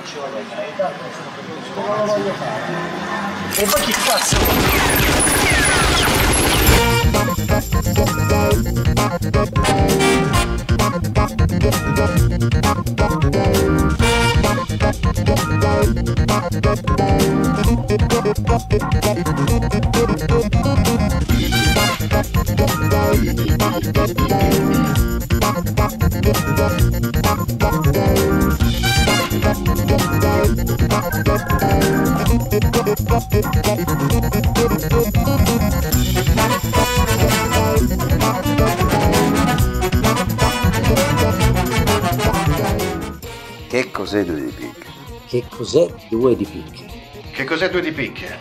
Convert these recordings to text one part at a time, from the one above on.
ci vado bene, tanto non lo voglio fare. E poi chi Che cos'è Due di Picche? Che cos'è Due di Picche? Che cos'è Due di Picche?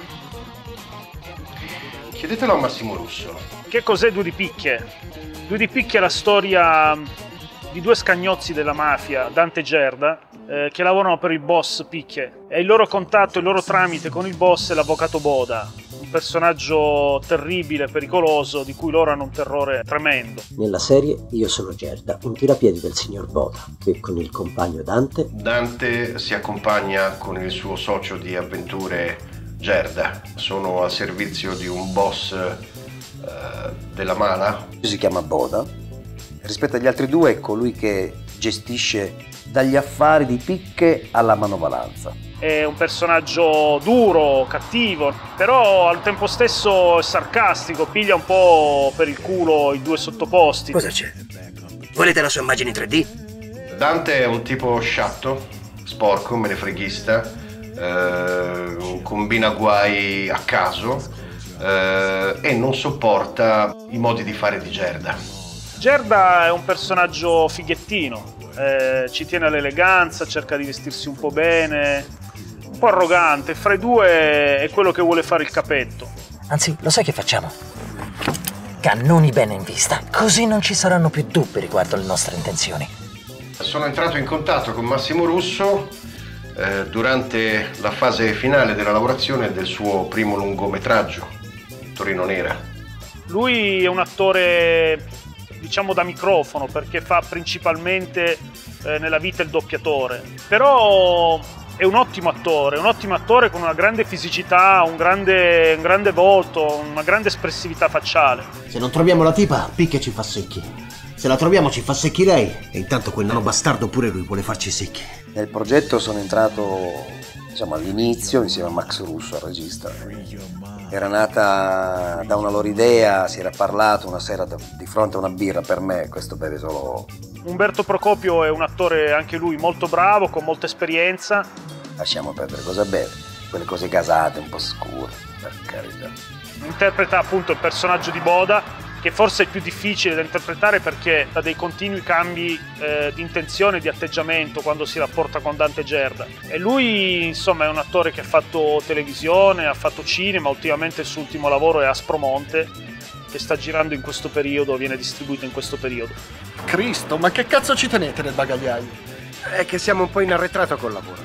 Chiedetelo a Massimo Russo. Che cos'è Due di Picche? Due di Picche è la storia di due scagnozzi della mafia, Dante e Gerda, che lavorano per il boss Picche. E il loro contatto, il loro tramite con il boss è l'avvocato Boda, un personaggio terribile, pericoloso, di cui loro hanno un terrore tremendo. Nella serie io sono Gerda, un tirapiedi del signor Boda, che con il compagno Dante si accompagna con il suo socio di avventure Gerda. Sono al servizio di un boss della mala. Si chiama Boda. Rispetto agli altri due è colui che gestisce dagli affari di Picche alla manovalanza. È un personaggio duro, cattivo, però al tempo stesso è sarcastico, piglia un po' per il culo i due sottoposti. Cosa c'è? Volete la sua immagine in 3D? Dante è un tipo sciatto, sporco, menefreghista, combina guai a caso e non sopporta i modi di fare di Gerda. Gerda è un personaggio fighettino, ci tiene all'eleganza, cerca di vestirsi un po' bene, un po' arrogante, fra i due è quello che vuole fare il capetto. Anzi, lo sai che facciamo? Cannoni bene in vista, così non ci saranno più dubbi riguardo le nostre intenzioni. Sono entrato in contatto con Massimo Russo durante la fase finale della lavorazione del suo primo lungometraggio, Torino Nera. Lui è un attore, diciamo, da microfono, perché fa principalmente nella vita il doppiatore, però è un ottimo attore con una grande fisicità, un grande volto, una grande espressività facciale. Se non troviamo la tipa, Picche ci fa secchi. Se la troviamo ci fa secchi lei, e intanto quel nano bastardo pure lui vuole farci secchi. Nel progetto sono entrato, diciamo, all'inizio insieme a Max Russo, il regista. Era nata da una loro idea, si era parlato una sera di fronte a una birra per me, questo beve solo. Umberto Procopio è un attore anche lui molto bravo, con molta esperienza. Lasciamo perdere cosa beve, quelle cose gasate, un po' scure, per carità. Interpreta appunto il personaggio di Boda, che forse è il più difficile da interpretare perché ha dei continui cambi di intenzione e di atteggiamento quando si rapporta con Dante e Gerda. E lui, insomma, è un attore che ha fatto televisione, ha fatto cinema, ultimamente il suo ultimo lavoro è Aspromonte, che sta girando in questo periodo, viene distribuito in questo periodo. Cristo, ma che cazzo ci tenete nel bagagliaio? È che siamo un po' in arretrato col lavoro.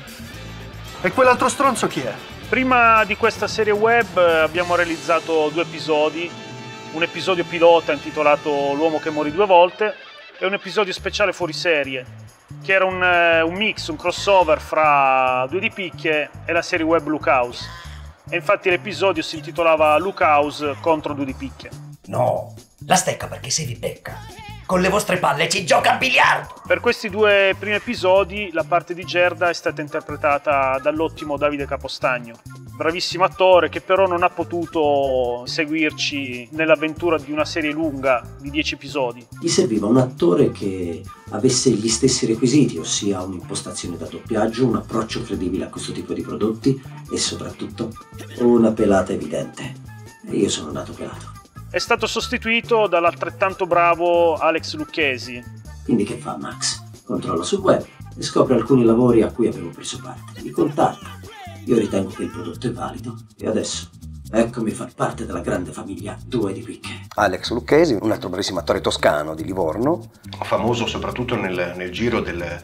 E quell'altro stronzo chi è? Prima di questa serie web abbiamo realizzato 2 episodi, un episodio pilota intitolato L'uomo che morì 2 volte e un episodio speciale fuori serie, che era un mix, un crossover fra Due di Picche e la serie web Luke House. E infatti l'episodio si intitolava Luke House contro Due di Picche. No, la stecca perché se vi becca. Con le vostre palle ci gioca a biliardo! Per questi 2 primi episodi la parte di Gerda è stata interpretata dall'ottimo Davide Capostagno, bravissimo attore che però non ha potuto seguirci nell'avventura di una serie lunga di 10 episodi. Gli serviva un attore che avesse gli stessi requisiti, ossia un'impostazione da doppiaggio, un approccio credibile a questo tipo di prodotti e soprattutto una pelata evidente. E io sono nato pelato. È stato sostituito dall'altrettanto bravo Alex Lucchesi. Quindi che fa Max? Controlla sul web e scopre alcuni lavori a cui avevo preso parte. Li contatta. Io ritengo che il prodotto è valido e adesso eccomi a far parte della grande famiglia Due di Picche. Alex Lucchesi, un altro bravissimo attore toscano di Livorno. Famoso soprattutto nel giro del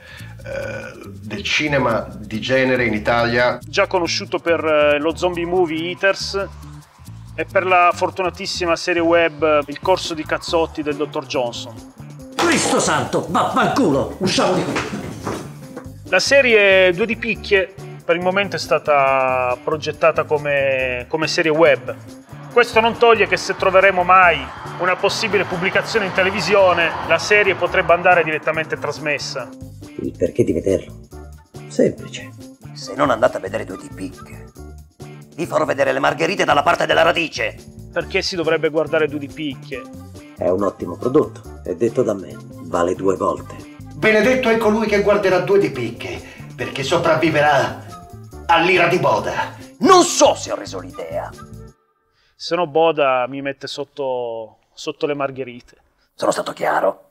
cinema di genere in Italia. Già conosciuto per lo zombie movie Eaters e per la fortunatissima serie web Il corso di cazzotti del dottor Johnson. Cristo santo, vaffanculo, usciamo di qui. La serie Due di Picche per il momento è stata progettata come serie web. Questo non toglie che se troveremo mai una possibile pubblicazione in televisione, la serie potrebbe andare direttamente trasmessa. Il perché di vederlo? Semplice. Se non andate a vedere Due di Picche, vi farò vedere le margherite dalla parte della radice. Perché si dovrebbe guardare Due di Picche? È un ottimo prodotto, è detto da me, vale 2 volte. Benedetto è colui che guarderà Due di Picche, perché sopravviverà all'ira di Boda. Non so se ho reso l'idea. Se no Boda mi mette sotto le margherite. Sono stato chiaro?